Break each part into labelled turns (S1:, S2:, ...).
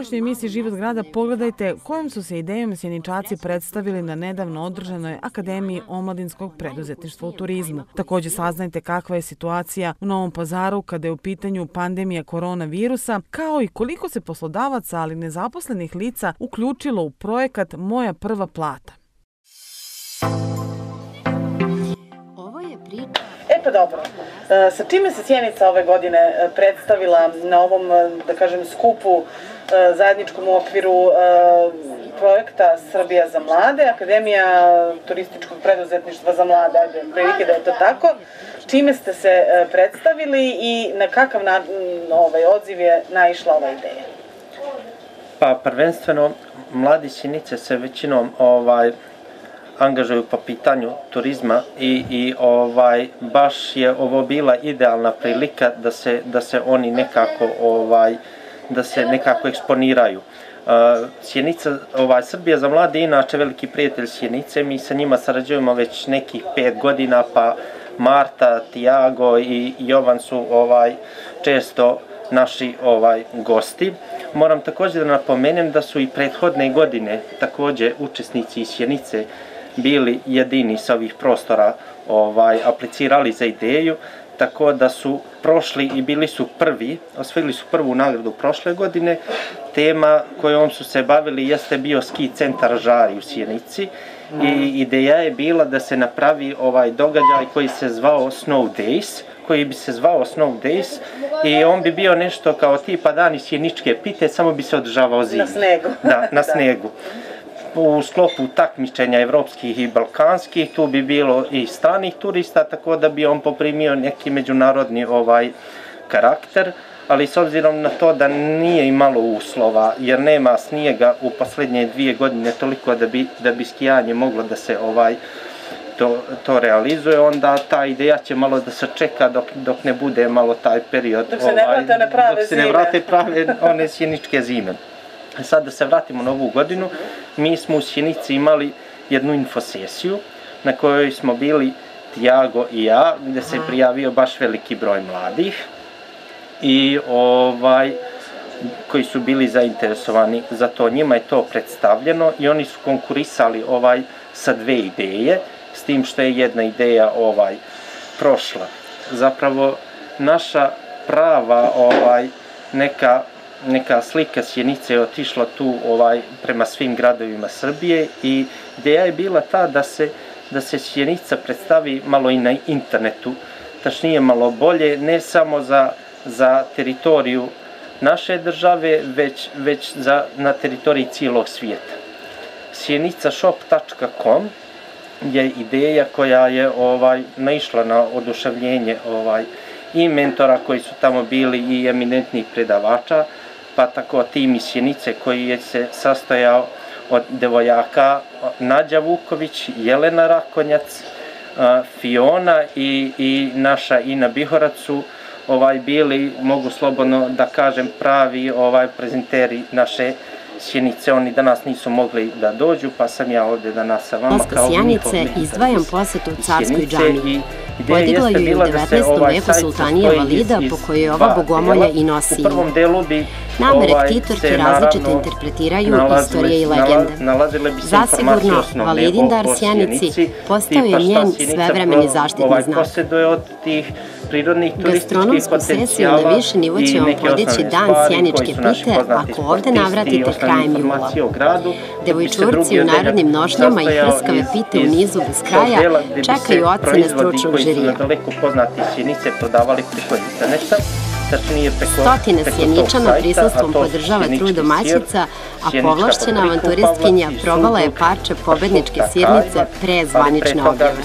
S1: današnjoj emisiji Život grada pogledajte kojom su se idejom Sjeničaci predstavili na nedavno održanoj Akademiji omladinskog preduzetništva u turizmu. Također saznajte kakva je situacija u Novom Pazaru kada je u pitanju pandemija koronavirusa, kao i koliko se poslodavaca, ali nezaposlenih lica uključilo u projekat Moja prva plata.
S2: Pa dobro, sa čime se Sjenica ove godine predstavila na ovom, da kažem, skupu zajedničkom u okviru projekta Srbija za mlade, Akademija turističkog preduzetništva za mlade, prilike da je to tako. Čime ste se predstavili i na kakav odziv je naišla ova ideja?
S3: Pa prvenstveno, mladi Sjenice se većinom angažuju po pitanju turizma i baš je ovo bila idealna prilika da se oni nekako da se nekako eksponiraju. Sjenica, Srbija za mlade je inače veliki prijatelj Sjenice, mi sa njima sarađujemo već nekih 5 godina, pa Marta, Tiago i Jovan su često naši gosti. Moram također da napomenem da su i prethodne godine također učesnici iz Sjenice bili jedini sa ovih prostora aplicirali za ideju, tako da su prošli i bili su prvi, osvojili su prvu nagradu prošle godine. Tema kojom su se bavili jeste bio ski centar Žari u Sjenici i ideja je bila da se napravi događaj koji se zvao Snow Days, i on bi bio nešto kao tipa dani sjeničke pite, samo bi se održavao zimi.
S2: Na snegu.
S3: Da, na snegu. U sklopu takmičenja evropskih i balkanskih, tu bi bilo i stranih turista, tako da bi on poprimio neki međunarodni karakter, ali s obzirom na to da nije imalo uslova, jer nema snijega u posljednje 2 godine toliko da bi skijanje moglo da se to realizuje, onda ta ideja će malo da se čeka dok ne bude malo taj period.
S2: Dok se ne vrate one prave zime.
S3: Dok se ne vrate prave one sjeničke zime. Sad da se vratimo na ovu godinu, mi smo u Sjenici imali jednu infosesiju na kojoj smo bili Tiago i ja, gdje se prijavio baš veliki broj mladih i koji su bili zainteresovani za to. Njima je to predstavljeno i oni su konkurisali sa 2 ideje, s tim što je jedna ideja prošla. Zapravo naša prava neka slika Sjenice je otišla tu prema svim gradovima Srbije i ideja je bila ta da se Sjenica predstavi malo i na internetu, tačnije malo bolje, ne samo za teritoriju naše države, već na teritoriji cijelog svijeta. Sjenicashop.com je ideja koja je naišla na oduševljenje i mentora koji su tamo bili i eminentnih predavača, pa tako tim iz Sjenice koji je se sastojao od devojaka Nađa Vuković, Jelena Rakonjac, Fiona i naša Ina Bihorac su bili, mogu slobodno da kažem, pravi prezenteri naše Sjenice. Oni danas nisu mogli da dođu, pa sam ja ovdje danas sa vama kao
S4: Sjenice izdvajam posjetu Carskoj džamiji. Podigla ju je u 19. veku sultanija Valida, po kojoj je ova bogomolja i nosi ime. Namere ktitorke različito interpretiraju istorije i legende. Zasigurno, Validin dar Sjenici postao je njen svevremeni zaštitni znak. Gastronomsku sesiju na više nivo će vam podići Dan sjeničke pite ako ovde navratite krajem jula. Devojčurci u narodnim nošnjama i hrskave pite u nizu bez kraja čekaju ocene stručnog žirija. Stotine Sjeničana prisustvom podržava trud domaćica, a povlašćena avanturistkinja probala je parče pobedničke sirnice pre zvanične objave.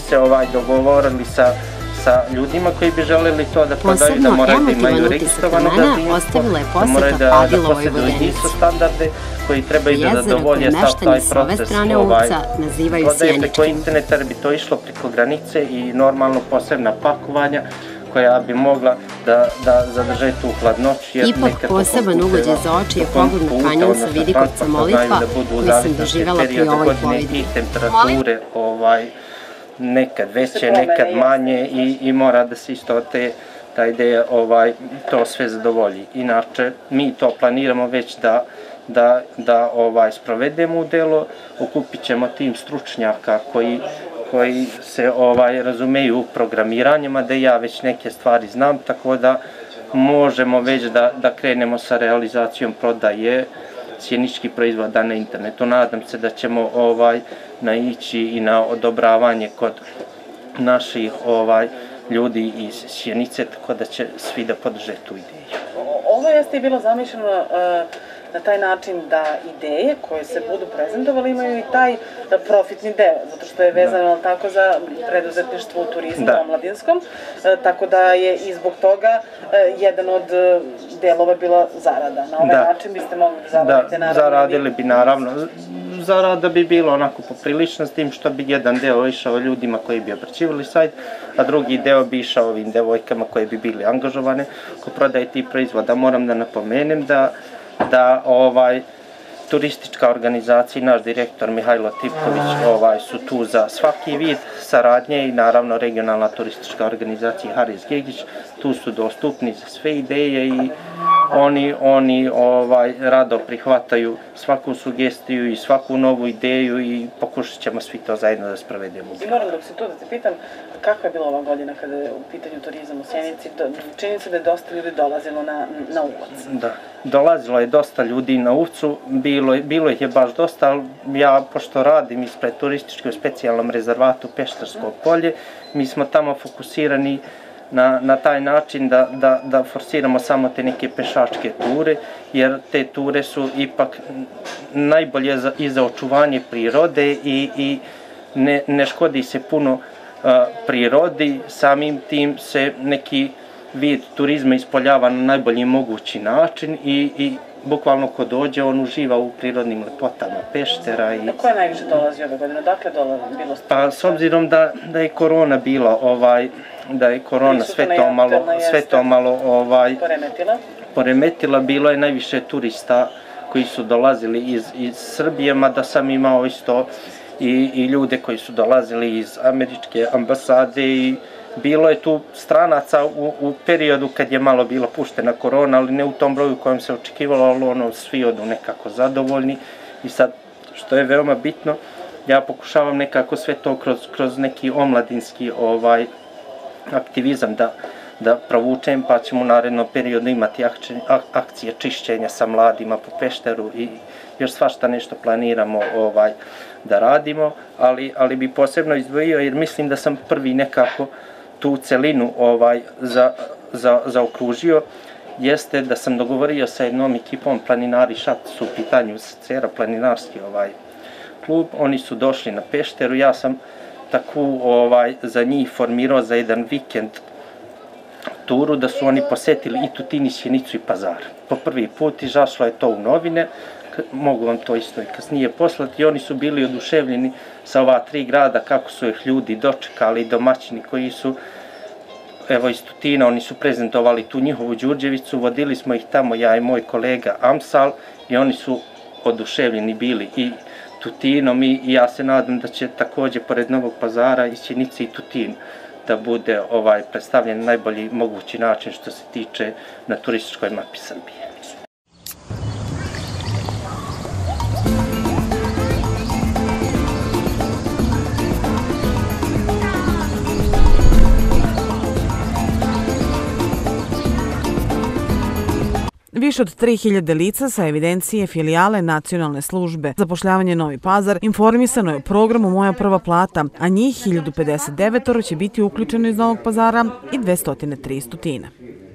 S3: Sa ljudima koji bi želeli to da prodaju, da moraju da imaju registrovano gazdinstvo, da moraju da poseduju ISO standarde koji trebaju da zadovolje sav taj proces prodaje preko interneta, jer bi to išlo preko granice i normalno posebna pakovanja koja bi mogla da zadrže tu hladnoću.
S4: Ipak poseban ugođaj za oči je pogled na kanjon sa Vidikovca molitva koju sam doživjela pri ovoj plovidbi.
S3: Temperature nekad veće, nekad manje i mora da se isto ta ideja to sve zadovolji. Inače, mi to planiramo već da da sprovedemo u delo. Okupit ćemo tim stručnjaka koji se razumeju u programiranjima, da ja već neke stvari znam, tako da možemo već da krenemo sa realizacijom prodaje sjeničkih proizvoda na internetu. Nadam se da ćemo naići i na odobravanje kod naših ljudi iz Sjenice, tako da će svi da podrže tu ideju.
S2: Ovo jeste i bilo zamišljeno na taj način da ideje koje se budu prezentovali imaju i taj profitni deo, zato što je vezano tako za preduzetništvo u turizmu omladinskom, tako da je i zbog toga jedan od delova bila zarada. Na ovaj način biste mogli da zaradite naravno.
S3: Da, zaradili bi naravno. Zarada bi bila onako poprilična, s tim što bi jedan deo išao ljudima koji bi obraćivali sajt, a drugi deo bi išao ovim devojkama koje bi bili angažovane ko prodaje tih proizvoda. Moram da napomenem da turistička organizacija i naš direktor Mihajlo Tipković su tu za svaki vid saradnje i naravno regionalna turistička organizacija Haris Gegić, tu su dostupni za sve ideje i oni rado prihvataju svaku sugestiju i svaku novu ideju i pokušat ćemo svi to zajedno da sprovedemo.
S2: I moram dok se tu da te pitam, kakva je bila ova godina kada je u pitanju turizam u Sjenici? Čini se da je dosta ljudi dolazilo na Uvac.
S3: Da, dolazilo je dosta ljudi na Uvcu, bilo ih je baš dosta, ali ja pošto radim ispred turističkog specijalnom rezervatu Peštersko polje, mi smo tamo fokusirani na taj način da forsiramo samo te neke pešačke ture, jer te ture su ipak najbolje i za očuvanje prirode i ne škodi se puno prirodi, samim tim se neki vid turizma ispoljava na najbolji mogući način i bukvalno ko dođe on uživa u prirodnim lepotama Peštera.
S2: Ko je najviše dolazi ove godine? Dakle bilo ste?
S3: Pa s obzirom da je korona bila, da je korona sve to malo poremetila, bilo je najviše turista koji su dolazili iz Srbije, mada sam imao isto i ljude koji su dolazili iz američke ambasade i bilo je tu stranaca u periodu kad je malo bila puštena korona, ali ne u tom broju kojem se očekivalo, ali svi odu nekako zadovoljni. I sad, što je veoma bitno, ja pokušavam nekako sve to kroz neki omladinski aktivizam da provučem, pa ćemo u narednom periodu imati akcije čišćenja sa mladima po Pešteru i još svašta nešto planiramo da radimo, ali bi posebno izdvojio jer mislim da sam prvi nekako tu celinu zaokružio, jeste da sam dogovorio sa jednom ekipom Planinari Šapt su u pitanju Cera planinarski klub, oni su došli na Pešteru, ja sam takvu za njih formirao za jedan vikend turu da su oni posetili i Tutin i Sjenicu i Pazar. Po prvi put izašlo je to u novine, mogu vam to isto i kasnije poslati i oni su bili oduševljeni sa ova 3 grada kako su ih ljudi dočekali, domaćini koji su evo iz Tutina, oni su prezentovali tu njihovu Đurđevicu, vodili smo ih tamo ja i moj kolega Amsal i oni su oduševljeni bili i Tutinom i ja se nadam da će takođe pored Novog Pazara i Sjenice i Tutin da bude predstavljen na najbolji mogući način što se tiče na turističkoj mapi Srbije.
S1: Više od 3000 lica sa evidencije filijale Nacionalne službe zapošljavanje Novi Pazar informisano je o programu Moja prva plata, a njih 1059 će biti uključeno iz Novog Pazara i 203 iz Tutina.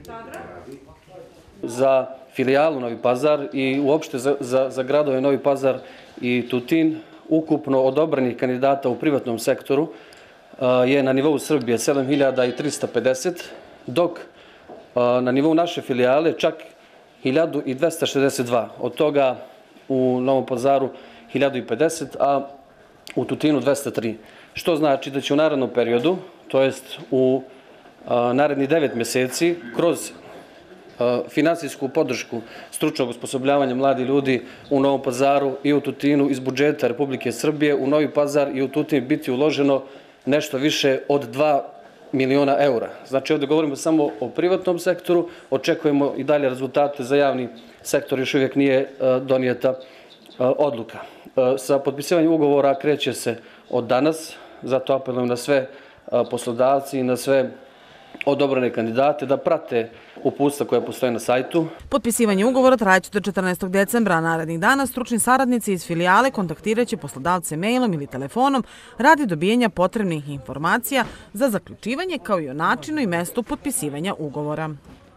S5: Za filijalu Novi Pazar i uopšte za gradove Novi Pazar i Tutin ukupno odobranih kandidata u privatnom sektoru je na nivou Srbije 7350, dok na nivou naše filijale čak 1262, od toga u Novom Pazaru 1050, a u Tutinu 203. Što znači da će u narednom periodu, to jest u narednih 9 meseci, kroz finansijsku podršku stručnog osposobljavanja mladih ljudi u Novom Pazaru i u Tutinu iz budžeta Republike Srbije, u Novi Pazar i u Tutin biti uloženo nešto više od 2 miliona eura. Znači ovdje govorimo samo o privatnom sektoru, očekujemo i dalje rezultate za javni sektoru još uvijek nije donijeta odluka. Sa potpisivanjem ugovora kreće se od danas, zato apelujem na sve poslodavci i na sve odobrene kandidate da prate uputstva koja postoje na sajtu.
S1: Potpisivanje ugovora trajaće do 14. decembra, a narednih dana stručni saradnici iz filijale kontaktiraće poslodavce mailom ili telefonom radi dobijanja potrebnih informacija za zaključivanje kao i o načinu i mestu potpisivanja ugovora.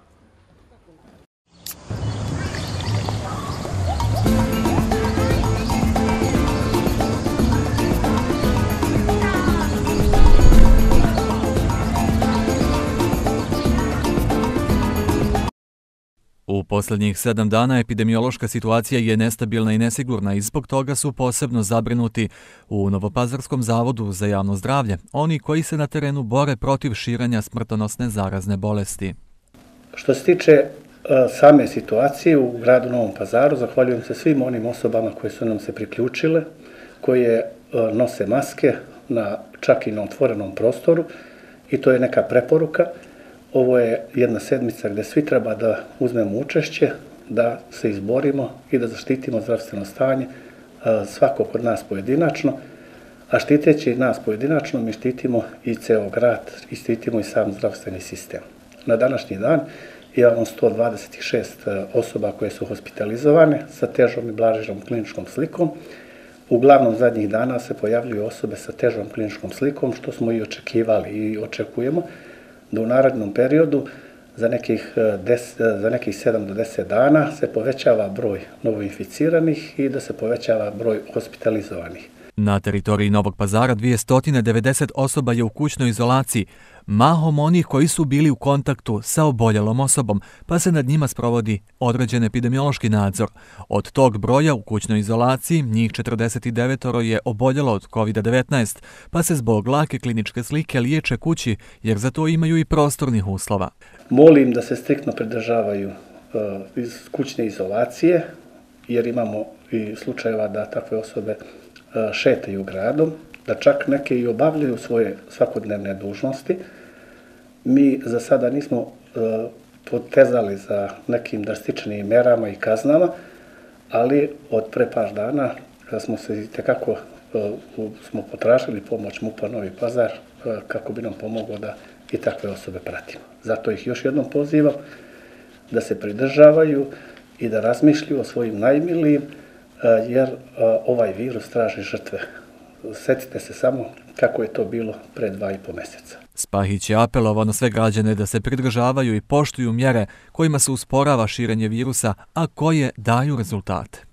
S6: U posljednjih 7 dana epidemiološka situacija je nestabilna i nesigurna i zbog toga su posebno zabrinuti u Novopazarskom zavodu za javno zdravlje, oni koji se na terenu bore protiv širenja smrtonosne zarazne bolesti.
S7: Što se tiče same situacije u gradu Novom Pazaru, zahvaljujem se svim onim osobama koje su nam se priključile, koje nose maske čak i na otvorenom prostoru i to je neka preporuka. Ovo je jedna sedmica gdje svi treba da uzmemo učešće, da se izborimo i da zaštitimo zdravstveno stanje svakog od nas pojedinačno, a štiteći nas pojedinačno mi štitimo i ceo grad i štitimo i sam zdravstveni sistem. Na današnji dan imamo 126 osoba koje su hospitalizovane sa težom i blažom kliničkom slikom. Uglavnom zadnjih dana se pojavljuju osobe sa težom kliničkom slikom, što smo i očekivali i očekujemo da u narednom periodu za nekih 7 do 10 dana se povećava broj novoinficiranih i da se povećava broj hospitalizovanih.
S6: Na teritoriji Novog Pazara 290 osoba je u kućnoj izolaciji, mahom onih koji su bili u kontaktu sa oboljelom osobom, pa se nad njima sprovodi određen epidemiološki nadzor. Od tog broja u kućnoj izolaciji njih 49 je oboljelo od COVID-19, pa se zbog lake kliničke slike liječe kući, jer za to imaju i prostornih uslova.
S7: Molim da se striktno pridržavaju iz kućne izolacije, jer imamo i slučajeva da takve osobe šetaju gradom, da čak neke i obavljaju svoje svakodnevne dužnosti. Mi za sada nismo potezali za nekim drastičnim merama i kaznama, ali od pre par dana smo se itekako potražili pomoć MUP-a Novi Pazar kako bi nam pomoglo da i takve osobe pratimo. Zato ih još jednom pozivam da se pridržavaju i da razmišljaju o svojim najmilijim, jer ovaj virus traži žrtve. Sjetite se samo kako je to bilo pre 2,5 mjeseca.
S6: Spahić je apelovao na sve građane da se pridržavaju i poštuju mjere kojima se usporava širenje virusa, a koje daju rezultate.